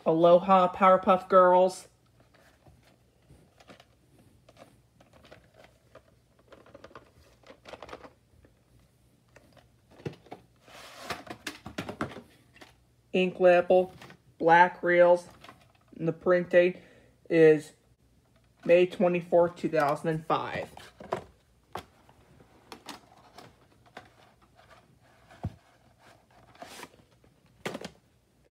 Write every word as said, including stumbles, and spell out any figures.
Aloha Powerpuff Girls. Ink label, black reels, and the print date is May twenty-fourth, two thousand five.